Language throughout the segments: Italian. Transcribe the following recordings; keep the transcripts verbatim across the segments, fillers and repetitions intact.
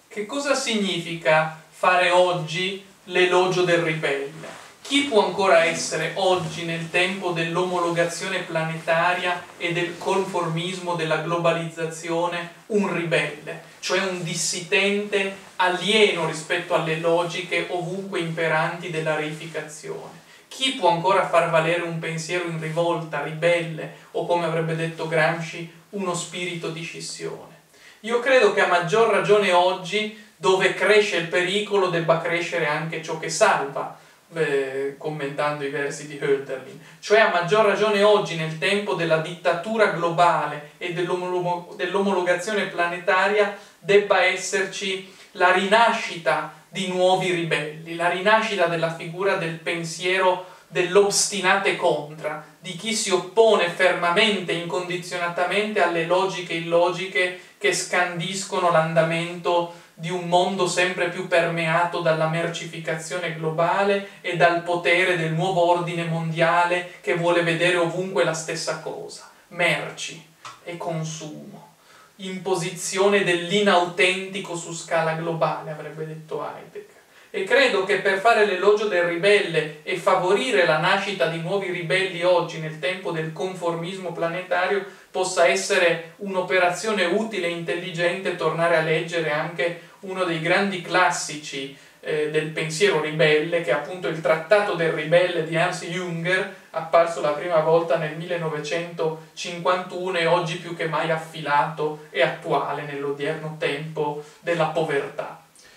Che cosa significa fare oggi l'elogio del ribelle? Chi può ancora essere oggi, nel tempo dell'omologazione planetaria e del conformismo della globalizzazione, un ribelle? Cioè un dissidente alieno rispetto alle logiche ovunque imperanti della reificazione. Chi può ancora far valere un pensiero in rivolta, ribelle, o come avrebbe detto Gramsci, uno spirito di scissione? Io credo che a maggior ragione oggi, dove cresce il pericolo, debba crescere anche ciò che salva, eh, commentando i versi di Hölderlin. Cioè a maggior ragione oggi, nel tempo della dittatura globale e dell'omologazione planetaria, debba esserci la rinascita di nuovi ribelli, la rinascita della figura del pensiero dell'obstinate contra, di chi si oppone fermamente, incondizionatamente alle logiche illogiche che scandiscono l'andamento di un mondo sempre più permeato dalla mercificazione globale e dal potere del nuovo ordine mondiale che vuole vedere ovunque la stessa cosa: merci e consumo, imposizione dell'inautentico su scala globale, avrebbe detto Heidegger. E credo che per fare l'elogio del ribelle e favorire la nascita di nuovi ribelli oggi, nel tempo del conformismo planetario, possa essere un'operazione utile e intelligente tornare a leggere anche uno dei grandi classici eh, del pensiero ribelle, che è appunto il Trattato del ribelle di Ernst Jünger, apparso la prima volta nel millenovecentocinquantuno e oggi più che mai affilato e attuale nell'odierno tempo della povertà.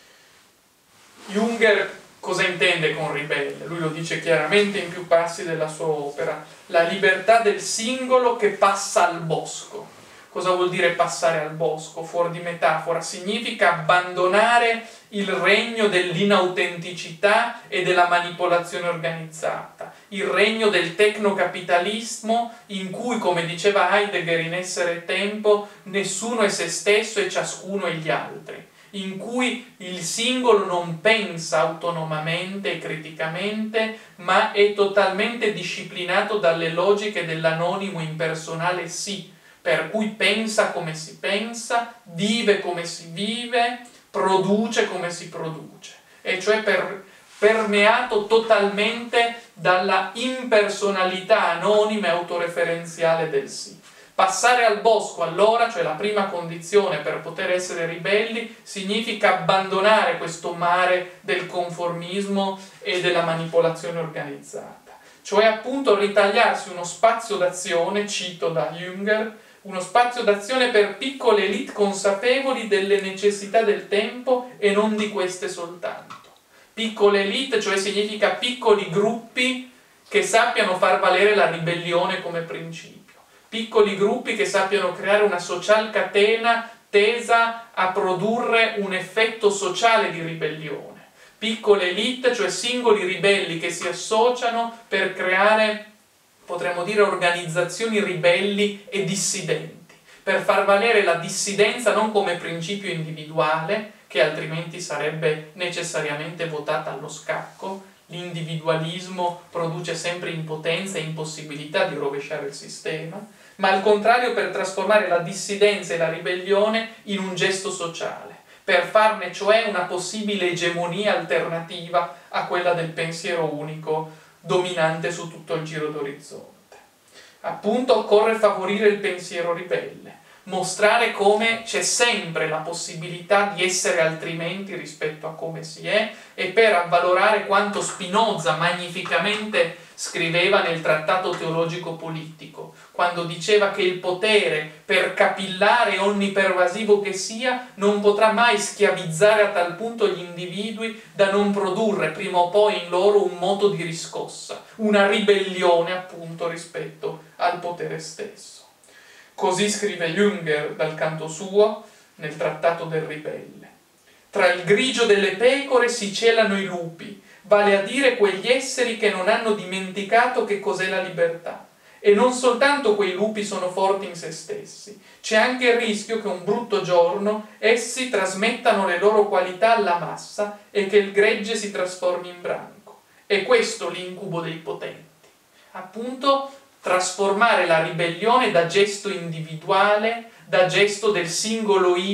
Jünger cosa intende con ribelle? Lui lo dice chiaramente in più passi della sua opera: la libertà del singolo che passa al bosco. Cosa vuol dire passare al bosco? Fuori di metafora, significa abbandonare il regno dell'inautenticità e della manipolazione organizzata, il regno del tecnocapitalismo in cui, come diceva Heidegger in Essere e Tempo, nessuno è se stesso e ciascuno è gli altri, in cui il singolo non pensa autonomamente e criticamente, ma è totalmente disciplinato dalle logiche dell'anonimo impersonale sì, per cui pensa come si pensa, vive come si vive, produce come si produce, e cioè per, permeato totalmente dalla impersonalità anonima e autoreferenziale del sì. Passare al bosco, allora, cioè la prima condizione per poter essere ribelli, significa abbandonare questo mare del conformismo e della manipolazione organizzata. Cioè appunto ritagliarsi uno spazio d'azione, cito da Jünger, uno spazio d'azione per piccole elite consapevoli delle necessità del tempo e non di queste soltanto. Piccole elite, cioè significa piccoli gruppi che sappiano far valere la ribellione come principio. Piccoli gruppi che sappiano creare una social catena tesa a produrre un effetto sociale di ribellione. Piccole elite, cioè singoli ribelli che si associano per creare, potremmo dire, organizzazioni ribelli e dissidenti, per far valere la dissidenza non come principio individuale, che altrimenti sarebbe necessariamente votata allo scacco. L'individualismo produce sempre impotenza e impossibilità di rovesciare il sistema, ma al contrario per trasformare la dissidenza e la ribellione in un gesto sociale, per farne cioè una possibile egemonia alternativa a quella del pensiero unico dominante su tutto il giro d'orizzonte. Appunto occorre favorire il pensiero ribelle, mostrare come c'è sempre la possibilità di essere altrimenti rispetto a come si è, e per avvalorare quanto Spinoza magnificamente scriveva nel Trattato teologico politico, quando diceva che il potere, per capillare e onnipervasivo che sia, non potrà mai schiavizzare a tal punto gli individui da non produrre prima o poi in loro un moto di riscossa, una ribellione appunto rispetto al potere stesso. Così scrive Jünger dal canto suo nel Trattato del ribelle. Tra il grigio delle pecore si celano i lupi, vale a dire quegli esseri che non hanno dimenticato che cos'è la libertà. E non soltanto quei lupi sono forti in se stessi, c'è anche il rischio che un brutto giorno essi trasmettano le loro qualità alla massa e che il gregge si trasformi in branco. È questo l'incubo dei potenti. Appunto, trasformare la ribellione da gesto individuale, da gesto del singolo io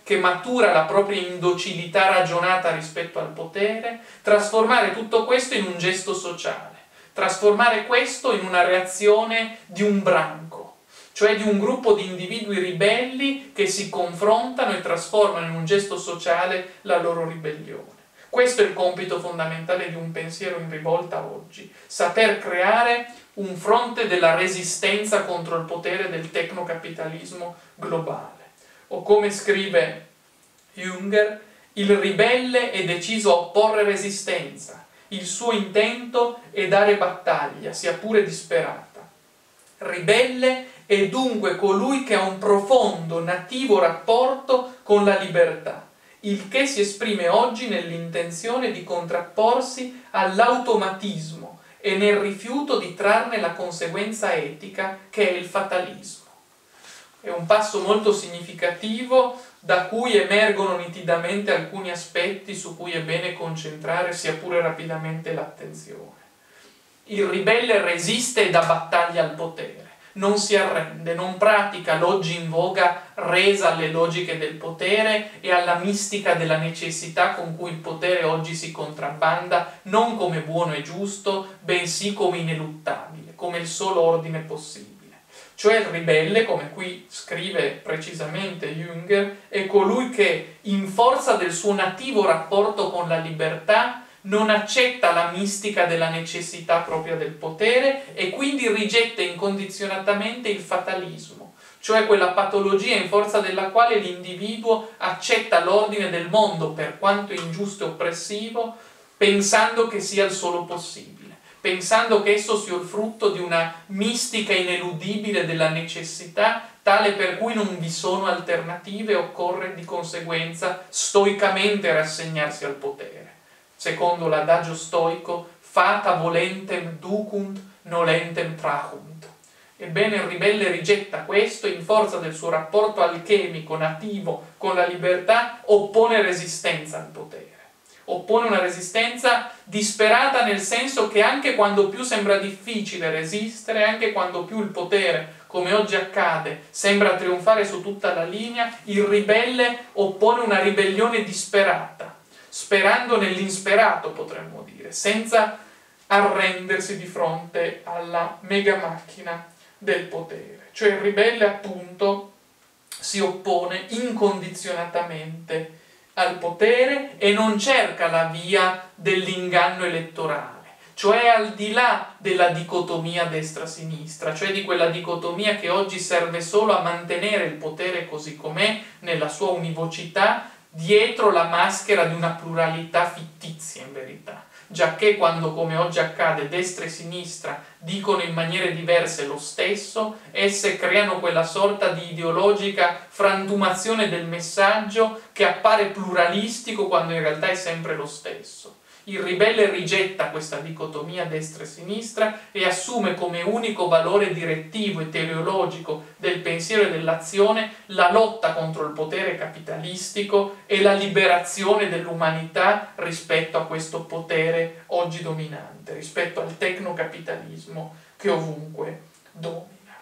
che matura la propria indocilità ragionata rispetto al potere, trasformare tutto questo in un gesto sociale, trasformare questo in una reazione di un branco, cioè di un gruppo di individui ribelli che si confrontano e trasformano in un gesto sociale la loro ribellione. Questo è il compito fondamentale di un pensiero in rivolta oggi, saper creare un fronte della resistenza contro il potere del tecnocapitalismo globale. O come scrive Jünger, il ribelle è deciso a opporre resistenza, il suo intento è dare battaglia, sia pure disperata. Ribelle è dunque colui che ha un profondo, nativo rapporto con la libertà, il che si esprime oggi nell'intenzione di contrapporsi all'automatismo e nel rifiuto di trarne la conseguenza etica che è il fatalismo. È un passo molto significativo da cui emergono nitidamente alcuni aspetti su cui è bene concentrare sia pure rapidamente l'attenzione. Il ribelle resiste e dà battaglia al potere, non si arrende, non pratica l'oggi in voga resa alle logiche del potere e alla mistica della necessità con cui il potere oggi si contrabbanda, non come buono e giusto, bensì come ineluttabile, come il solo ordine possibile. Cioè il ribelle, come qui scrive precisamente Jünger, è colui che, in forza del suo nativo rapporto con la libertà, non accetta la mistica della necessità propria del potere e quindi rigetta incondizionatamente il fatalismo, cioè quella patologia in forza della quale l'individuo accetta l'ordine del mondo, per quanto ingiusto e oppressivo, pensando che sia il solo possibile, pensando che esso sia il frutto di una mistica ineludibile della necessità, tale per cui non vi sono alternative e occorre di conseguenza stoicamente rassegnarsi al potere. Secondo l'adagio stoico, fata volentem ducunt, nolentem trahunt. Ebbene, il ribelle rigetta questo, in forza del suo rapporto alchemico nativo con la libertà, oppone resistenza al potere. Oppone una resistenza disperata, nel senso che anche quando più sembra difficile resistere, anche quando più il potere, come oggi accade, sembra trionfare su tutta la linea, il ribelle oppone una ribellione disperata, sperando nell'insperato, potremmo dire, senza arrendersi di fronte alla mega macchina del potere. Cioè il ribelle, appunto, si oppone incondizionatamente al potere e non cerca la via dell'inganno elettorale, cioè al di là della dicotomia destra-sinistra, cioè di quella dicotomia che oggi serve solo a mantenere il potere così com'è, nella sua univocità, dietro la maschera di una pluralità fittizia in verità, giacché quando, come oggi accade, destra e sinistra dicono in maniere diverse lo stesso, esse creano quella sorta di ideologica frantumazione del messaggio che appare pluralistico quando in realtà è sempre lo stesso. Il ribelle rigetta questa dicotomia destra e sinistra e assume come unico valore direttivo e teleologico del pensiero e dell'azione la lotta contro il potere capitalistico e la liberazione dell'umanità rispetto a questo potere oggi dominante, rispetto al tecnocapitalismo che ovunque domina.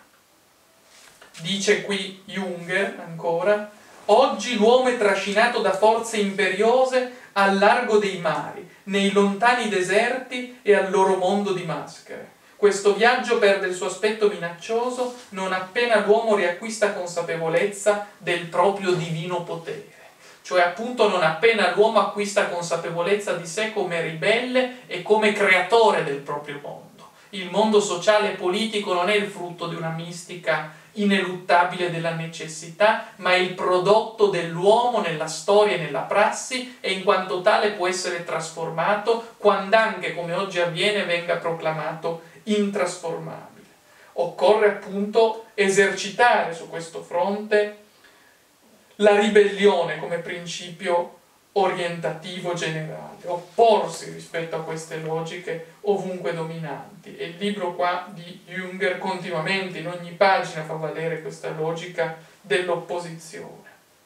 Dice qui Jünger ancora: oggi l'uomo è trascinato da forze imperiose al largo dei mari, nei lontani deserti e al loro mondo di maschere. Questo viaggio perde il suo aspetto minaccioso non appena l'uomo riacquista consapevolezza del proprio divino potere. Cioè appunto non appena l'uomo acquista consapevolezza di sé come ribelle e come creatore del proprio mondo. Il mondo sociale e politico non è il frutto di una mistica ineluttabile della necessità, ma è il prodotto dell'uomo nella storia e nella prassi e in quanto tale può essere trasformato quando anche, come oggi avviene, venga proclamato intrasformabile. Occorre appunto esercitare su questo fronte la ribellione come principio orientativo generale, opporsi rispetto a queste logiche ovunque dominanti. E il libro qua di Jünger continuamente, in ogni pagina, fa valere questa logica dell'opposizione.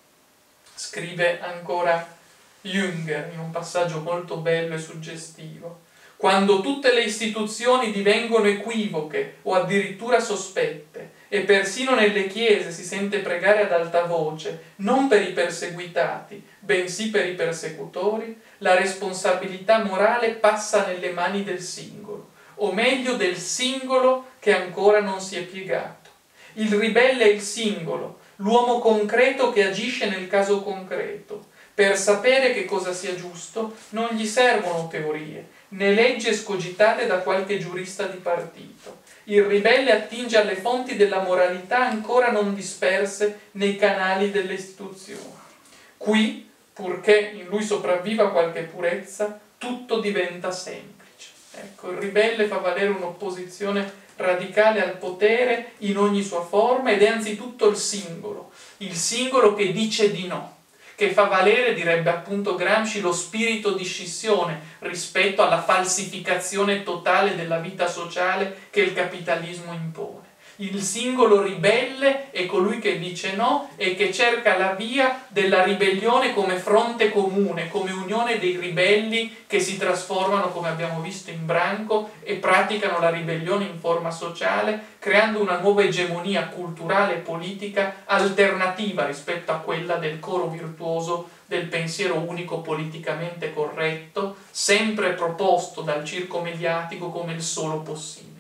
Scrive ancora Jünger in un passaggio molto bello e suggestivo: quando tutte le istituzioni divengono equivoche o addirittura sospette e persino nelle chiese si sente pregare ad alta voce, non per i perseguitati, bensì per i persecutori, la responsabilità morale passa nelle mani del singolo, o meglio del singolo che ancora non si è piegato. Il ribelle è il singolo, l'uomo concreto che agisce nel caso concreto. Per sapere che cosa sia giusto non gli servono teorie, né leggi escogitate da qualche giurista di partito. Il ribelle attinge alle fonti della moralità ancora non disperse nei canali delle istituzioni. Qui, purché in lui sopravviva qualche purezza, tutto diventa semplice. Ecco, il ribelle fa valere un'opposizione radicale al potere in ogni sua forma ed è anzitutto il singolo, il singolo che dice di no, che fa valere, direbbe appunto Gramsci, lo spirito di scissione rispetto alla falsificazione totale della vita sociale che il capitalismo impone. Il singolo ribelle è colui che dice no e che cerca la via della ribellione come fronte comune, come unione dei ribelli che si trasformano, come abbiamo visto, in branco e praticano la ribellione in forma sociale, creando una nuova egemonia culturale e politica alternativa rispetto a quella del coro virtuoso del pensiero unico politicamente corretto, sempre proposto dal circo mediatico come il solo possibile.